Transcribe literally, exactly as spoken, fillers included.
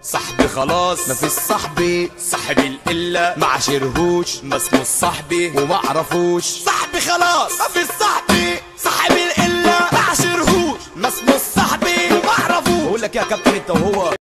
صاحبي خلاص مفيش صاحبي، صاحبي القلة ما عاشرهوش ما اسمه صاحبي وما اعرفوش. صاحبي خلاص مفيش صاحبي، صاحبي القلة ما عاشرهوش ما اسمه صاحبي وما اعرفوش. بقول لك يا كابتن انت وهو